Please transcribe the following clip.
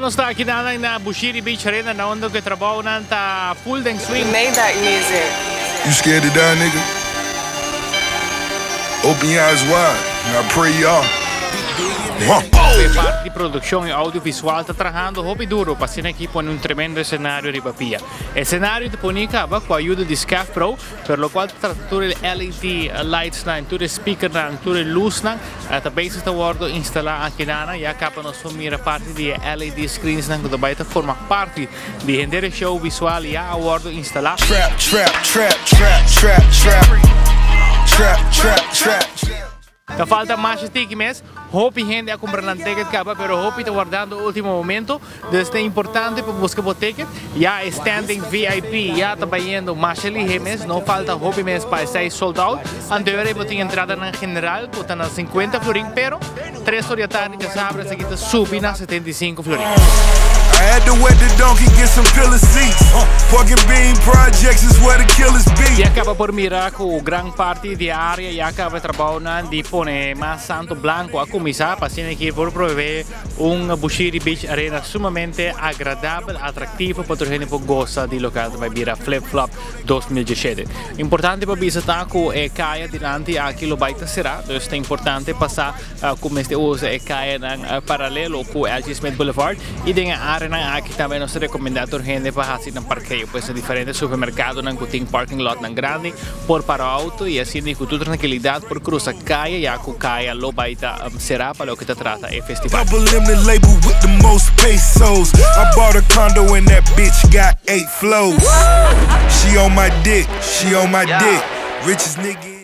Estamos aqui na Bushiri Beach Arena, na onde que trabalho na full dance swing. We made that music. You scared to die, nigga? Open your eyes wide, and I pray you are. A parte di produzione audiovisual sta trabajando hobby duro para ser aqui pone un tremendo escenario di papia. Il scenario di ponica va con aiuto di SCAF Pro, per lo quale tutte le LED lights, tutte le speaker, tutte le luci, la base sta guardo installata anche nana, ya capano somire parte di LED screens che dovete forma parte di rendere show visuale ya a guardo installato. Da falta mais stickers, hope gente a comprar um ticket capa, pero hope está guardando o último momento, desde importante para buscar o ticket, já standing VIP, já está baiando mais ligemes, não falta hope mes para ser sold out, anterior eu tinha entrada na general, está na 50 florin, pero 3 horas tarde que abre, essa aqui está subindo na 75 florin. I had to wet the donkey, get some pillar seats. Pork and bean projects is where the killers be. E acaba por mirar com gran parte de área e acaba trabalhando de pone mais santo branco a começar para ser aqui por prover Bushiri Beach Arena sumamente agradável, atrativo para todo mundo que gosta de local de Bira Flip Flop 2017. Importante para visitar com a caia diante aquilo baita será, então é importante passar como este usa a caia paralelo com o LG Smith Boulevard e tem a área aqui também nós recomendamos a gente para fazer um parqueio, pois é diferente supermercado não tem parking lot não grande por para o auto e assim com toda tranquilidade por cruzar caia e a caia lo baita será para o que te trata é festival. Double limited label with the most pesos. I bought a condo and that bitch got 8 flows. She on my dick, she on my dick. Richest nigga.